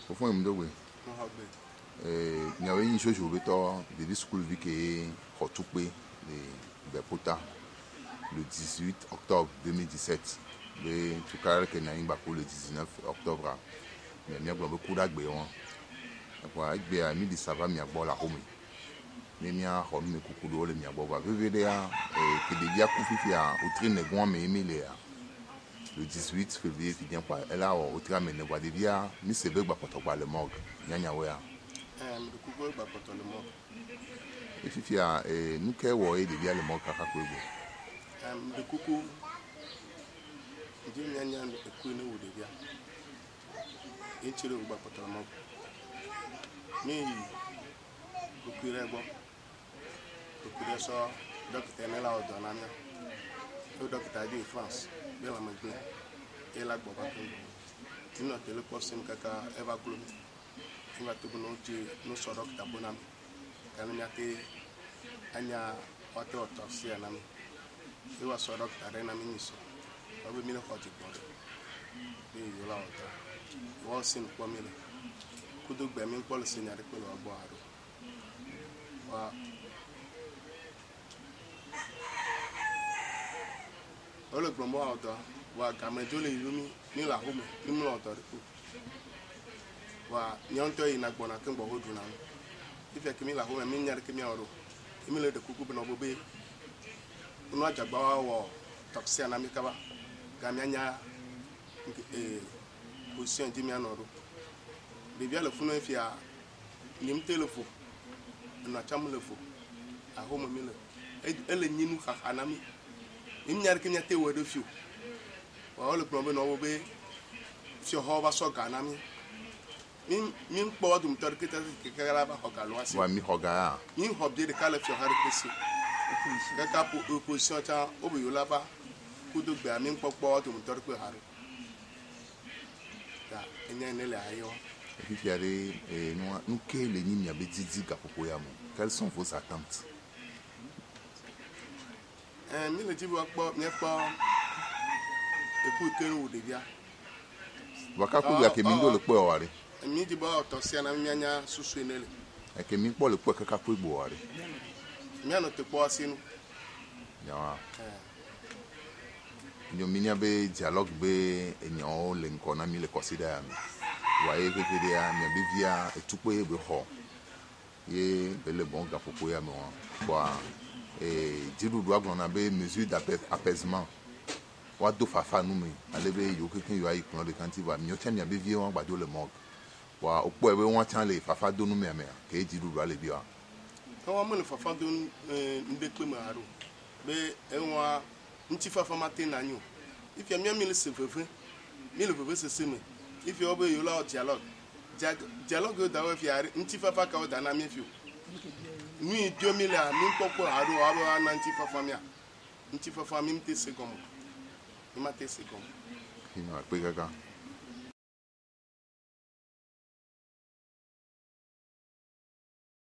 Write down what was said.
Au fond, il me dit, il y avait une chose de school vu que Hotoupé, de Pota, le 18 octobre 2017. Le Tukar que n'a pas le 19 octobre. Mais il y a beaucoup d'agbe. Il y a mis des savants, il y a bon la home. Mais il y a home, coucou de il y a bon. VVDA, que des gars qui au train de Guam et Emile. Le 18 février, il vient pas. Elle a au train de Guam et Emile. Mais c'est vrai que le morgue. Il y a le coucou va pas le mot. Et si tu as nous qui avons eu des le morgue à quoi le coucou, il y a un coup de ou de bien. Et tu le vas pas le mot. Mais le coucou est bon. Le coucou est ça. Docteur est là au Donania. Le docteur est de France. Bien la main. Et la boba. Tu n'as que le poste de caca Eva Glum. Tu vas te donner nos sortes d'abonnés. Quand il y a que anya watu autopsia nami iwa so doctor na miniso obi mi ko ti pon bi yo la ota wo sin po mi le kudu gbe mi po le sin ari pe lo gbo aro wa ole gbombo ota wa gamejo le yumi ni la home ni mu ota ko wa nyonto ina gbona ke gbo hodu na ife ke mi la home mi nyare ke mi oro imile de kuku bena bobe no ajagba wo toxia na mikaba gamianya position di mi anoro de bia le funu efia nim telefo na cham le fo a ho mo mile ele nyinu kha anami im nyar ke nyate wo de fiu wa le plombe no bobe fio ho ba so ga nami min kpo dum tor kita ke kala ba ho galwa si wa mi hoga min hob de kala fio har pesi ga ka opposition ta obo yo laba ku do gba min kpo dum tor ko har ta enya ne le ayo et puis il nous que les nimi abedidi ka popoya mo quelles sont vos attentes mi le ti bo kpo ne kpo e ku ke ru de bia waka ku ya ke mi ndo le po ware mi di bo to sia na mi anya susu enele e ke mi po le po kaka po igbo ware mi ano te po asinu ya nyo minya be dialogue be enyo le nkona mi le consider mi wa e ke de ya mi be via etupo e be ho ye be le bon ga popo ya mo wa diru do agbona be mesure d'apaisement wa do fafa nu mi alebe yo kekin yo ayi kun de kanti wa mi o temi be vie won gbado le morgue wa opo ewe won tan le fafa do nu mi ame ke diru do ale bi wa ko wa mo le fafa do nde pe ma aro be enwa nti fafa matin na nyu if ya mi le sefefe mi le fefefe se seme if you obe yo la dialogue da wa fi ari nti fafa ka o da na mi fi mi dio mi la mi popo aro abo na nti fafa mi a nti fafa mi mte se gomo mi mate se gomo ino pe gaga